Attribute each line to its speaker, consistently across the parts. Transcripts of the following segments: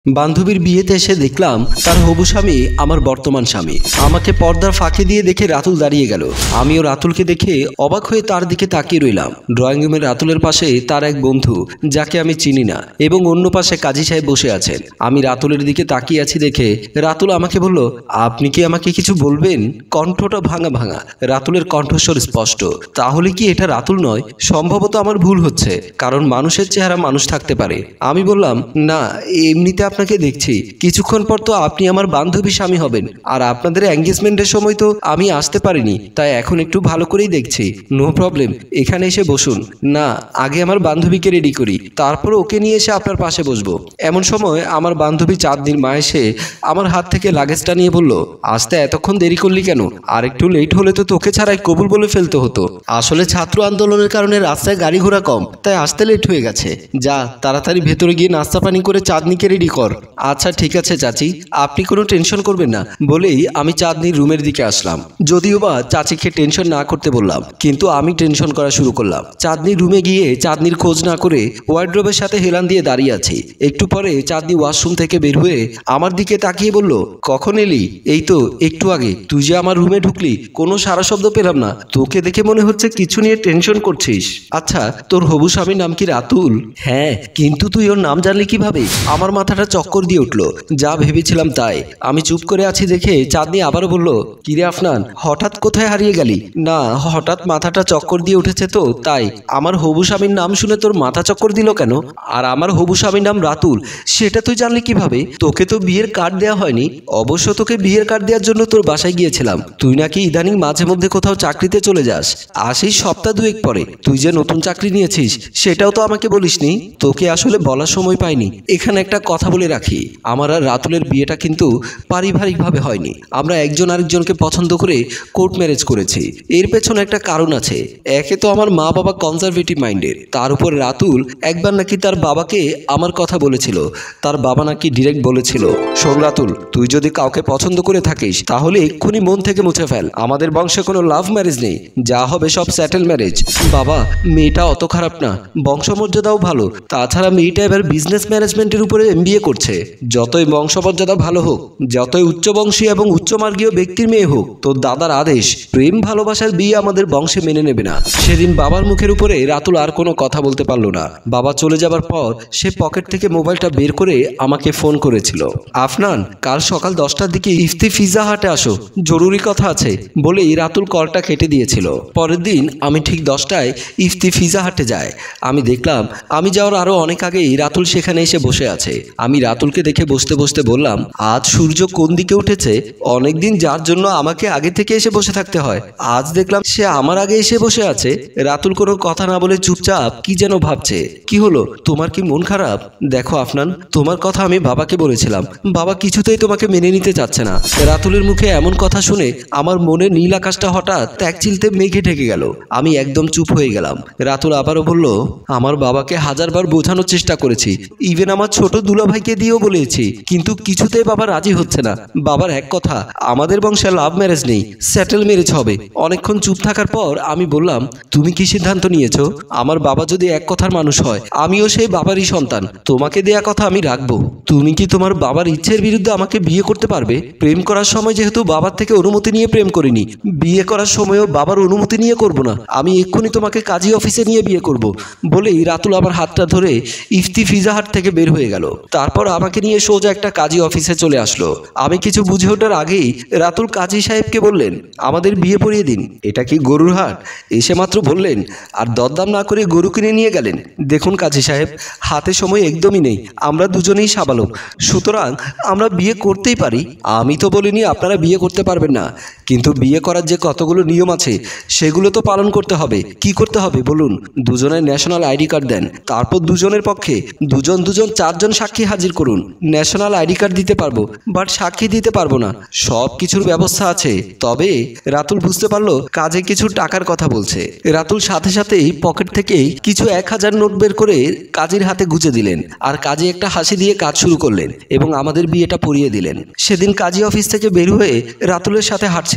Speaker 1: বান্ধবীর বিয়েতে এসে দেখলাম তার হবু স্বামী আমার বর্তমান স্বামী। আমাকে পর্দার ফাঁকি দিয়ে দেখে রাতুল দাঁড়িয়ে গেল। আমিও রাতুলকে দেখে অবাক হয়ে তার দিকে তাকিয়ে রইলাম। ড্রয়িং রুমের রাতুলের পাশে তার এক বন্ধু যাকে আমি চিনি না এবং অন্য পাশে কাজী সাহেব বসে আছেন। আমি রাতুলের দিকে তাকিয়ে আছি দেখে রাতুল আমাকে বলল, আপনি কি আমাকে কিছু বলবেন? কণ্ঠটা ভাঙা ভাঙা, রাতুলের কণ্ঠস্বর স্পষ্ট। তাহলে কি এটা রাতুল নয়? সম্ভবত আমার ভুল হচ্ছে, কারণ মানুষের চেহারা মানুষ থাকতে পারে। আমি বললাম, না, এমনিতে আপনাকে দেখছি, কিছুক্ষণ পর তো আপনি আমার বান্ধবী স্বামী হবেন, আর আপনাদের এঙ্গেজমেন্টের সময় তো আমি আসতে পারিনি, তাই এখন একটু ভালো করেই দেখছি। নো প্রবলেম, এখানে এসে বসুন। না, আগে আমার বান্ধবীকে রেডি করি, তারপর ওকে নিয়ে এসে আপনার পাশে বসবো। এমন সময় আমার বান্ধবী চাঁদনির মা এসে আমার হাত থেকে লাগেজটা নিয়ে বলল, আসতে এতক্ষণ দেরি করলি কেন? আর একটু লেট হলে তো তোকে ছাড়াই কবুল বলে ফেলতে হতো। আসলে ছাত্র আন্দোলনের কারণে রাস্তায় গাড়ি ঘোড়া কম, তাই আসতে লেট হয়ে গেছে। যা তাড়াতাড়ি ভেতরে গিয়ে নাস্তা পানি করে চাঁদনিকে রেডি কর। আচ্ছা ঠিক আছে চাচি, আপনি কোনো টেনশন করবেন না বলেই আমি চাঁদনির রুমের দিকে আসলাম। যদিও বা চাচিকে টেনশন না করতে বললাম, কিন্তু আমি টেনশন করা শুরু করলাম। চাঁদনির রুমে গিয়ে চাঁদনির খোঁজ না করে ওয়ার্ড্রোবের সাথে হেলান দিয়ে দাঁড়িয়ে আছি। একটু পরে চাঁদনি ওয়াশরুম থেকে বের হয়ে আমার দিকে তাকিয়ে বলল, কখন এলি? এই তো একটু আগে। তুই যে আমার রুমে ঢুকলি, কোনো সারা শব্দ পেলাম না। তোকে দেখে মনে হচ্ছে কিছু নিয়ে টেনশন করছিস। আচ্ছা, তোর হবু স্বামীর নাম কি রাতুল? হ্যাঁ, কিন্তু তুই ওর নাম জানলি কিভাবে? আমার মাথাটা চক্কর দিয়ে উঠলো। যা ভেবেছিলাম তাই। আমি চুপ করে আছি দেখে চাঁদনি আবারও বলল, কিরে আফনান, হঠাৎ কোথায় হারিয়ে গেলি? না, হঠাৎ মাথাটা চক্কর দিয়ে উঠেছে তো তাই। আমার হবু স্বামীর নাম শুনে তোর মাথা চক্কর দিল কেন? আর আমার হবু স্বামীর নাম রাতুল, সেটা তুই জানলি কিভাবে? তোকে তো বিয়ের কার্ড দেওয়া হয়নি। অবশ্য তোকে বিয়ের কার্ড দেওয়ার জন্য তোর বাসায় গিয়েছিলাম। তুই নাকি ইদানিং মাঝে মধ্যে কোথাও চাকরিতে চলে যাস, আর সেই সপ্তাহ দুয়েক পরে তুই যে নতুন চাকরি নিয়েছিস সেটাও তো আমাকে বলিসনি। তোকে আসলে বলার সময় পাইনি। এখানে একটা কথা বলে রাখি, আমার আর রাতুলের বিয়েটা কিন্তু পারিবারিকভাবে হয়নি। আমরা একজন আরেকজনকে পছন্দ করে কোর্ট ম্যারেজ করেছি। এর পেছনে একটা কারণ আছে। একে তো আমার মা বাবা কনজারভেটিভ মাইন্ডের, তার উপর রাতুল একবার নাকি তার বাবাকে আমার কথা বলেছিল। তার বাবা নাকি ডিরেক্ট বলেছিল, শোন রাতুল, তুই যদি কাউকে পছন্দ করে থাকিস তাহলে এক্ষুনি মন থেকে মুছে ফেল। আমাদের বংশে কোনো লাভ ম্যারেজ নেই, যা হবে সব সেটেল ম্যারেজ। বাবা, মেয়েটা অত খারাপ না, বংশমর্যাদাও ভালো। তাছাড়া মেয়েটা এবার বিজনেস ম্যানেজমেন্টের উপরে MBA করছে। যতই বংশমর্যাদা ভালো হোক, যতই উচ্চবংশী এবং উচ্চমার্গীয় ব্যক্তির মেয়ে হোক, তোর দাদার আদেশ প্রেম ভালোবাসার বিয়ে আমাদের বংশে মেনে নেবে না। সেদিন বাবার মুখের উপরে রাতুল আর কোনো কথা বলতে পারলো না। বাবা চলে যাবার পর সে পকেট থেকে মোবাইলটা বের করে আমাকে ফোন করেছিল, আফনান, কাল সকাল 10টার দিকে ইফতি পিৎজা হাটে আসো, জরুরি কথা আছে বলেই রাতুল কলটা কেটে দিয়েছিল। পরের দিন আমি ঠিক 10টায় ইফতি পিৎজা হাটে যাই। আমি দেখলাম আমি যাওয়ার আরো অনেক আগেই রাতুল সেখানে এসে বসে আছে। আমি রাতুলকে দেখে বসতে বসতে বললাম, আজ সূর্য কোন দিকে উঠেছে? অনেকদিন যার জন্য আমাকে আগে থেকে এসে বসে থাকতে হয়, আজ দেখলাম সে আমার আগে এসে বসে আছে। রাতুল কোনো কথা না বলে চুপচাপ কি যেন ভাবছে। কি হলো, তোমার কি মন খারাপ? দেখো আফনান, তোমার কথা আমি বাবাকে বলেছিলাম, বাবা কিছুতেই তোমাকে মেনে নিতে চাচ্ছে না। রাতুলের মুখে এমন কথা শুনে আমার মনে নীল আকাশটা হঠাৎ এক চিলতে মেঘে ঢেকে গেল। আমি একদম চুপ হয়ে গেলাম। রাতুল আবারও বলল, আমার বাবাকে হাজারবার বোঝানোর চেষ্টা করেছি, ইভেন আমার ছোট দুলাভাইকে দিয়েও বলেছি, কিন্তু কিছুতেই বাবা রাজি হচ্ছে না। বাবার এক কথা, আমাদের বংশে লাভ ম্যারেজ নেই, সেটেল ম্যারেজ হবে। অনেকক্ষণ চুপ থাকার পর আমি বললাম, তুমি কি সিদ্ধান্ত নিয়েছো? আমার বাবা যদি এক কথার মানুষ হয়, আমিও সেই বাবারই সন্তান, তোমাকে দেয়া কথা আমি রাখবো। তুমি কি তোমার বাবার ইচ্ছের বিরুদ্ধে আমাকে বিয়ে করতে পারবে? প্রেম করার সময় যেহেতু বাবার থেকে অনুমতি নিয়ে প্রেম করিনি, বিয়ে করার সময়ও বাবার অনুমতি নিয়ে করব না। আমি এক্ষুনি তোমাকে কাজী অফিসে নিয়ে বিয়ে করব। বলেই রাতুল আমার হাতটা ধরে ইফতি পিৎজা হাট থেকে বের হয়ে গেল। তারপর আমাকে নিয়ে সোজা একটা কাজী অফিসে চলে আসলো। আমি কিছু বুঝে ওঠার আগেই রাতুল কাজী সাহেবকে বললেন, আমাদের বিয়ে পড়িয়ে দিন। এটা কি গরুর হাট? এসে মাত্র বললেন, আর দরদাম না করে গরু কিনে নিয়ে গেলেন। দেখুন কাজী সাহেব, হাতে সময় একদমই নেই, আমরা দুজনেই সাবালক, সুতরাং আমরা বিয়ে করতেই পারি। আমি তো বলিনি আপনারা বিয়ে করতে পারবেন না, কিন্তু বিয়ে করার যে কতগুলো নিয়ম আছে সেগুলো তো পালন করতে হবে। কি করতে হবে বলুন? দুজনের ন্যাশনাল ID কার্ড দেন, তারপর দুজনের পক্ষে দুজন 4জন সাক্ষী হাজির করুন। ন্যাশনাল ID কার্ড দিতে পারবো, বাট সাক্ষী দিতে পারবো না। সব কিছুর ব্যবস্থা আছে। তবে রাতুল বুঝতে পারলো কাজে কিছু টাকার কথা বলছে। রাতুল সাথে সাথেই পকেট থেকে কিছু 1000 নোট বের করে কাজীর হাতে গুজে দিলেন, আর কাজী একটা হাসি দিয়ে কাজ শুরু করলেন এবং আমাদের বিয়েটা পড়িয়ে দিলেন। সেদিন কাজী অফিস থেকে বের হয়ে রাতুলের সাথে হাঁটছিলাম।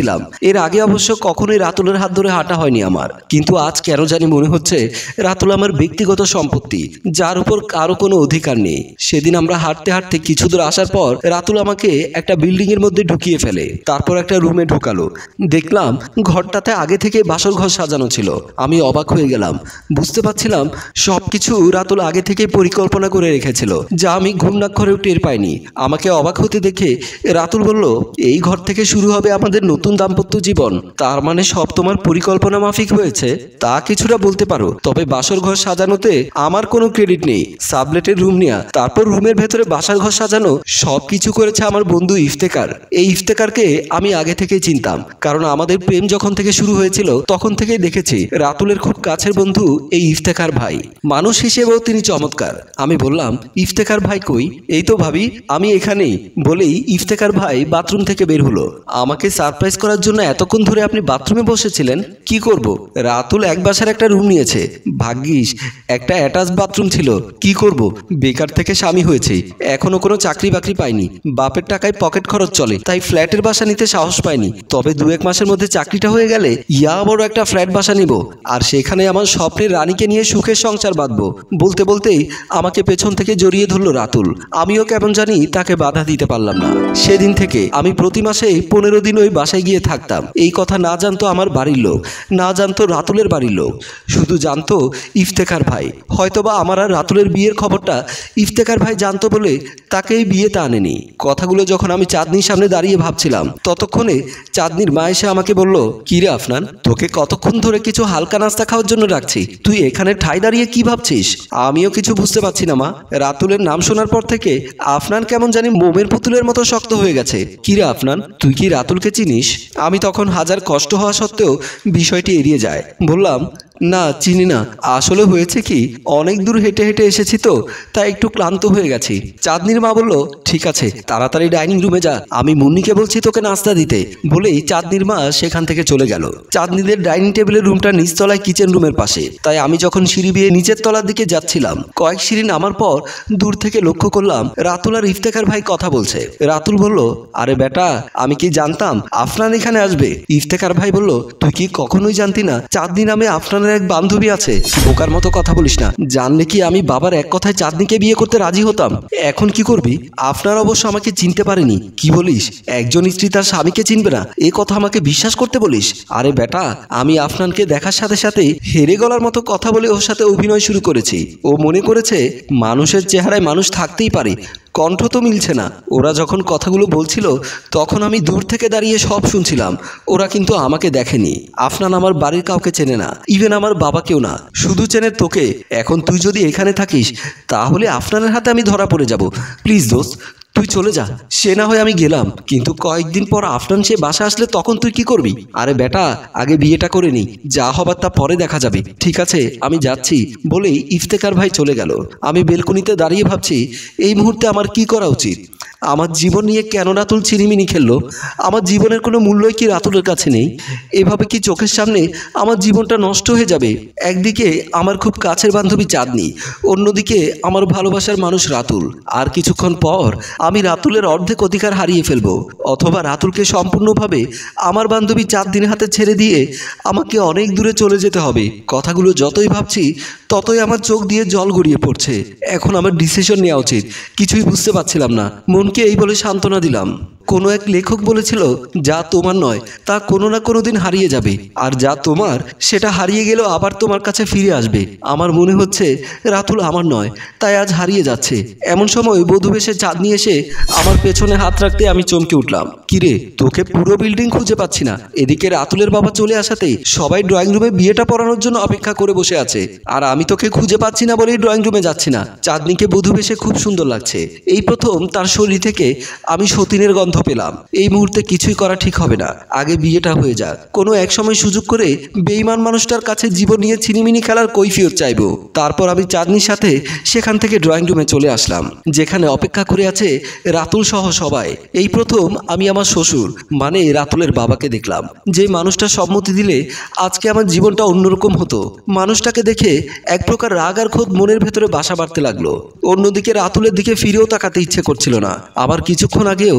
Speaker 1: ছিলাম। এর আগে অবশ্য কখনোই রাতুলের হাত ধরে হাঁটা হয়নি আমার, কিন্তু আজ কেন জানি মনে হচ্ছে রাতুল আমার ব্যক্তিগত সম্পত্তি, যার উপর কারো কোনো অধিকার নেই। সেদিন আমরা হাঁটতে হাঁটতে কিছু দূর আসার পর রাতুল আমাকে একটা বিল্ডিং এর মধ্যে ঢুকিয়ে ফেলে, তারপর একটা রুমে ঢুকালো। দেখলাম ঘরটাতে আগে থেকে বাসর ঘর সাজানো ছিল। আমি অবাক হয়ে গেলাম, বুঝতে পারছিলাম সবকিছু রাতুল আগে থেকে পরিকল্পনা করে রেখেছিল, যা আমি ঘুমনাক্ষরেও টের পাইনি। আমাকে অবাক হতে দেখে রাতুল বলল, এই ঘর থেকে শুরু হবে আমাদের নতুন দাম্পত্য জীবন। তার মানে সব তোমার পরিকল্পনা মাফিক হয়েছে? তা কিছুটা বলতে পারো, তবে বাসর ঘর সাজানোতে আমার কোনো ক্রেডিট নেই। সাবলেটের রুম নেয়া, তারপর রুমের ভেতরে বাসার ঘর সাজানো, সবকিছু করেছে আমার বন্ধু ইফতেখার। এই ইফতেখারকে আমি আগে থেকেই চিনতাম, কারণ আমাদের প্রেম যখন থেকে শুরু হয়েছিল তখন থেকেই দেখেছি রাতুলের খুব কাছের বন্ধু এই ইফতেখার ভাই। মানুষ হিসেবেও তিনি চমৎকার। আমি বললাম, ইফতেখার ভাই কই? এই তো ভাবি, আমি এখানেই, বলেই ইফতেখার ভাই বাথরুম থেকে বের হলো। আমাকে সারপ্রাইজ করার জন্য এতক্ষণ ধরে আপনি বাথরুমে বসেছিলেন? কি করব, রাতুল এক বাসার একটা রুম নিয়েছে, ভাগ্যিস একটা অ্যাটাচ বাথরুম ছিল। কি করব, বেকার থেকে স্বামী হয়েছে, এখনো কোনো চাকরি বাকরি পাইনি, বাপের টাকায় পকেট খরচ চলে, তাই ফ্ল্যাটের বাসা নিতে সাহস পাইনি। তবে 2-1 মাসের মধ্যে চাকরিটা হয়ে গেলে ইয়া বড় একটা ফ্ল্যাট বাসা নিব, আর সেখানে আমার স্বপ্নের রানীকে নিয়ে সুখের সংসার বাঁধবো। বলতে বলতেই আমাকে পেছন থেকে জড়িয়ে ধরলো রাতুল। আমিও কেমন জানি তাকে বাধা দিতে পারলাম না। সেদিন থেকে আমি প্রতি মাসে 15 দিন ওই বাসায় গিয়ে থাকতাম। এই কথা না জানতো আমার বাড়ির লোক, না জানতো রাতুলের বাড়ির লোক, শুধু জানতো ইফতেখার ভাই। হয়তোবা আমার আর রাতুলের বিয়ের খবরটা ইফতেখার ভাই জানতো বলে তাকে এই বিয়েতে আনেনি। কথাগুলো যখন আমি চাঁদনির সামনে দাঁড়িয়ে ভাবছিলাম, ততক্ষণে চাঁদনির মা এসে আমাকে বলল, কি রে আফনান, তোকে কতক্ষণ ধরে কিছু হালকা নাস্তা খাওয়ার জন্য রাখছি, তুই এখানে ঠাই দাঁড়িয়ে কি ভাবছিস? আমিও কিছু বুঝতে পারছি না মা, রাতুলের নাম শোনার পর থেকে আফনান কেমন জানি মোমের পুতুলের মতো শক্ত হয়ে গেছে। কি রে আফনান, তুই কি রাতুলকে চিনিস? আমি তখন হাজার কষ্ট হওয়া সত্ত্বেও বিষয়টি এড়িয়ে যায়। বললাম, না চিনি না, আসলে হয়েছে কি, অনেক দূর হেঁটে হেঁটে এসেছি তো, তাই একটু ক্লান্ত হয়ে গেছি। চাঁদনির মা বলল, ঠিক আছে তাড়াতাড়ি ডাইনিং রুমে যা, আমি মুন্নিকে বলছি তোকে নাস্তা দিতে। বলেই চাঁদনির মা সেখান থেকে চলে গেল। চাঁদনিদের ডাইনিং টেবিলের রুমটা নিচতলায় কিচেন রুমের পাশে, তাই আমি যখন সিঁড়ি বেয়ে নিচের তলার দিকে যাচ্ছিলাম, কয়েক সিঁড়ি নামার পর দূর থেকে লক্ষ্য করলাম রাতুল আর ইফতেখার ভাই কথা বলছে। রাতুল বলল, আরে বেটা, আমি কি জানতাম আফনান এখানে আসবে? ইফতেখার ভাই বলল, তুই কি কখনোই জানতি না চাঁদনি নামে আফনান এক বান্ধবী আছে? বোকার মতো কথা বলিস না, জানলে কি আমি বাবার এক কথায় চাঁদনিকে বিয়ে করতে রাজি হতাম? এখন কি করবি? আপনার অবশ্য আমাকে চিনতে পারেনি। কি বলিস, একজন স্ত্রী তার স্বামীকে চিনবে না, এ কথা আমাকে বিশ্বাস করতে বলিস? আরে বেটা, আমি আফনানকে দেখার সাথে সাথে হেরে গলার মতো কথা বলে ওর সাথে অভিনয় শুরু করেছি। ও মনে করেছে মানুষের চেহারায় মানুষ থাকতেই পারে, কণ্ঠ তো মিলছে না। ওরা যখন কথাগুলো বলছিল তখন আমি দূর থেকে দাঁড়িয়ে সব শুনছিলাম। ওরা কিন্তু আমাকে দেখেনি। আফনান আমার বাড়ির কাউকে চেনে না, ইভেন আমার বাবাকেও না, শুধু চেনে তোকে। এখন তুই যদি এখানে থাকিস তাহলে আফনানের হাতে আমি ধরা পড়ে যাব। প্লিজ দোস্ত, তুই চলে যা। সে না হয় আমি গেলাম, কিন্তু কয়েকদিন পর আফনান সে বাসা আসলে তখন তুই কি করবি? আরে বেটা, আগে বিয়েটা করে নি, যা হবার তা পরে দেখা যাবে। ঠিক আছে, আমি যাচ্ছি, বলেই ইফতেখার ভাই চলে গেল। আমি বেলকনিতে দাঁড়িয়ে ভাবছি এই মুহূর্তে আমার কি করা উচিত। আমার জীবন নিয়ে কেন রাতুল চিনিমিনি খেললো? আমার জীবনের কোনো মূল্যই কি রাতুলের কাছে নেই? এভাবে কি চোখের সামনে আমার জীবনটা নষ্ট হয়ে যাবে? একদিকে আমার খুব কাছের বান্ধবী চাঁদনি, অন্যদিকে আমার ভালোবাসার মানুষ রাতুল। আর কিছুক্ষণ পর আমি রাতুলের অর্ধেক অধিকার হারিয়ে ফেলবো, অথবা রাতুলকে সম্পূর্ণভাবে আমার বান্ধবী চাঁদনির হাতে ছেড়ে দিয়ে আমাকে অনেক দূরে চলে যেতে হবে। কথাগুলো যতই ভাবছি ততই আমার চোখ দিয়ে জল গড়িয়ে পড়ছে। এখন আমার ডিসিশন নেওয়া উচিত, কিছুই বুঝতে পারছিলাম না। মনকে এই বলে সান্ত্বনা দিলাম, কোনো এক লেখক বলেছিল, যা তোমার নয় তা কোনো না কোনো দিন হারিয়ে যাবে, আর যা তোমার সেটা হারিয়ে গেলেও আবার তোমার কাছে ফিরে আসবে। আমার মনে হচ্ছে রাতুল আমার নয়, তাই আজ হারিয়ে যাচ্ছে। এমন সময় বধূবেশে চাঁদনি এসে আমার পেছনে হাত রাখতে আমি চমকে উঠলাম। কিরে, তোকে পুরো বিল্ডিং খুঁজে পাচ্ছি না। এদিকে রাতুলের বাবা চলে আসাতেই সবাই ড্রয়িং রুমে বিয়েটা পড়ানোর জন্য অপেক্ষা করে বসে আছে, আর আমি তোকে খুঁজে পাচ্ছি না বলেই ড্রয়িং রুমে যাচ্ছি না। চাঁদনিকে বধূবেশে খুব সুন্দর লাগছে। এই প্রথম তার শরীর থেকে আমি সতীনের গন্ধ পেলাম। এই মুহূর্তে কিছুই করা ঠিক হবে না, আগে বিয়েটা হয়ে যাক। কোনো এক সময় সুযোগ করে বেঈমান মানুষটার কাছে জীবন নিয়ে ছিনিমিনি খেলার কৈফিয়ত চাইবো। তারপর আমি চাঁদনির সাথে সেখান থেকে ড্রয়িং রুমে চলে আসলাম, যেখানে অপেক্ষা করে আছে রাতুল সহ সবাই। এই প্রথম আমি আমার শ্বশুর মানে রাতুলের বাবাকে দেখলাম, যে মানুষটা সম্মতি দিলে আজকে আমার জীবনটা অন্যরকম হতো। মানুষটাকে দেখে এক প্রকার রাগ আর ক্ষোভ মনের ভেতরে বাসা বাড়তে লাগলো। অন্যদিকে রাতুলের দিকে ফিরেও তাকাতে ইচ্ছে করছিল না। আবার কিছুক্ষণ আগেও যে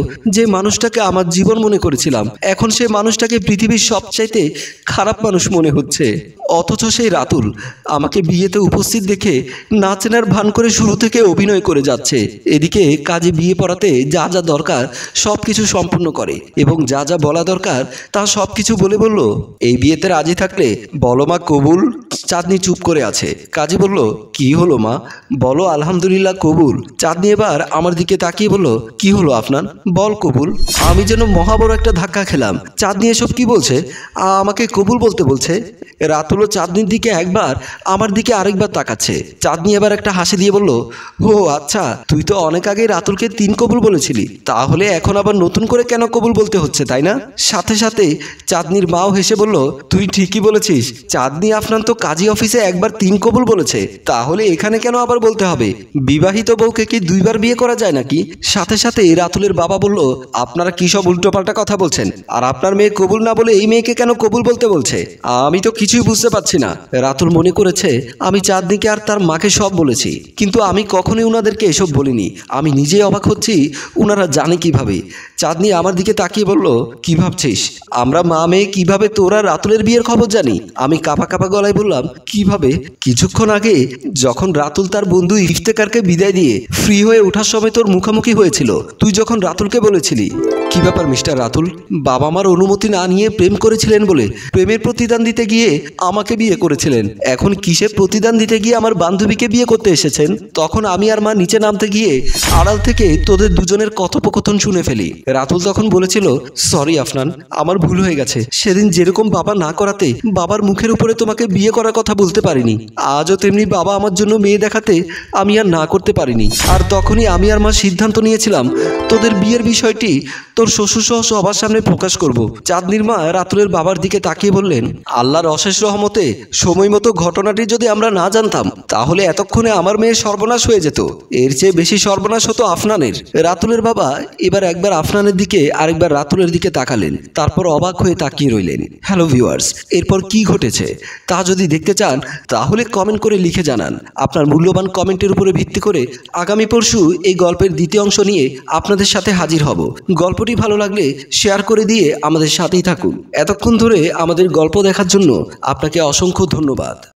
Speaker 1: মানুষটাকে আমার জীবন মনে করেছিলাম এখন সেই মানুষটাকে পৃথিবীর সবচাইতে খারাপ মানুষ মনে হচ্ছে। অথচ সেই রাতুল আমাকে বিয়েতে উপস্থিত দেখে না চেনার ভান করে শুরু থেকে অভিনয় করে যাচ্ছে। এদিকে কাজে বিয়ে পড়াতে যা যা দরকার সব কিছু সম্পূর্ণ করে এবং যা যা বলা দরকার তা সব কিছু বলে বলল, এই বিয়েতে রাজি থাকলে বলো মা কবুল। চাঁদনি চুপ করে আছে। কাজী বলল, কি হলো মা? বলো আলহামদুলিল্লাহ কবুল। চাঁদনি এবার আমার দিকে তাকিয়ে বলল, কি হলো আপনার? বল কবুল। আমি যেন মহাবড় একটা ধাক্কা খেলাম। চাঁদনি এসব কি বলছে? আমাকে কবুল বলতে বলছে। রাতুলও চাঁদনির দিকে একবার আমার দিকে আরেকবার তাকাচ্ছে। চাঁদনি এবার একটা হাসি দিয়ে বলল, ও আচ্ছা, তুই তো অনেক আগে রাতুলকে 3 কবুল বলেছিলি, তাহলে এখন আবার নতুন করে কেন কবুল বলতে হচ্ছে, তাই না? সাথে সাথে চাঁদনির মাও হেসে বলল, তুই ঠিকই বলেছিস, চাঁদনি আফনান তো কাজী অফিসে একবার 3 কবুল বলেছে, তাহলে এখানে কেন আবার বলতে হবে? বিবাহিত বউকে কি 2বার বিয়ে করা যায় নাকি? সাথে সাথে রাতুলের বাবা বলল, আপনারা কি সব উল্টোপাল্টা কথা বলছেন? আর আপনার মেয়ে কবুল না বলে এই মেয়েকে কেন কবুল বলতে বলছে? আমি তো কিছুই বুঝতে পারছি না। রাতুল মনে করেছে আমি চাঁদনিকে আর তার মাকে সব বলেছি, কিন্তু আমি কখনোই উনাদেরকে এসব বলিনি। আমি নিজেই অবাক হচ্ছি উনারা জানে কিভাবে। চাঁদনি আমার দিকে তাকিয়ে বলল, কি ভাবছিস আমরা মা মেয়ে কিভাবে তোরা রাতুলের বিয়ের খবর জানি? আমি কাঁপা কাঁপা গলায় বললাম, কিভাবে? কিছুক্ষণ আগে যখন রাতুল তার বন্ধু ইফতেকারকে বিদায় দিয়ে ফ্রি হয়ে ওঠার সময় তোর মুখোমুখি হয়েছিল, তুই যখন রাতুলকে বলেছিলি। কি ব্যাপার মিস্টার রাতুল? বাবা মার অনুমতি না নিয়ে প্রেম করেছিলেন বলে প্রেমের প্রতিদান দিতে গিয়ে আমাকে বিয়ে করেছিলেন, এখন কিসের প্রতিদান দিতে গিয়ে আমার বান্ধবীকে বিয়ে করতে এসেছেন? তখন আমি আর মা নিচে নামতে গিয়ে আড়াল থেকে তোদের দুজনের কথোপকথন শুনে ফেলি। রাতুল তখন বলেছিল, সরি আফনান, আমার ভুল হয়ে গেছে। সেদিন যেরকম বাবা না করাতে বাবার মুখের উপরে তোমাকে বিয়ে করার কথা বলতে পারিনি, আজও তেমনি বাবা আমার জন্য মেয়ে দেখাতে আমি আর না করতে পারিনি। আর তখনই আমি আর মা সিদ্ধান্ত নিয়েছিলাম তোদের বিয়ের বিষয়টি তোর শ্বশুর সহ সবার সামনে প্রকাশ করব। চাঁদনির মা রাতুলের বাবার দিকে তাকিয়ে বললেন, আল্লাহর অশেষ রহমতে সময় মতো ঘটনাটি যদি আমরা না জানতাম তাহলে এতক্ষণে আমার মেয়ের সর্বনাশ হয়ে যেত। এর চেয়ে বেশি সর্বনাশ হতো আফনানের। রাতুলের বাবা এবার একবার আফনানের দিকে আরেকবার রাতুলের দিকে তাকালেন, তারপর অবাক হয়ে তাকিয়ে রইলেন। হ্যালো ভিউয়ার্স, এরপর কি ঘটেছে তা যদি দেখতে চান তাহলে কমেন্ট করে লিখে জানান। আপনার মূল্যবান কমেন্টের উপরে ভিত্তি করে আগামী পরশু এই গল্পের দ্বিতীয় অংশ নিয়ে আপনাদের সাথে হাজির হব। গল্পটি ভালো লাগলে শেয়ার করে দিয়ে আমাদের সাথেই থাকুন। এতক্ষণ ধরে আমাদের গল্প দেখার জন্য আপনাকে অসংখ্য ধন্যবাদ।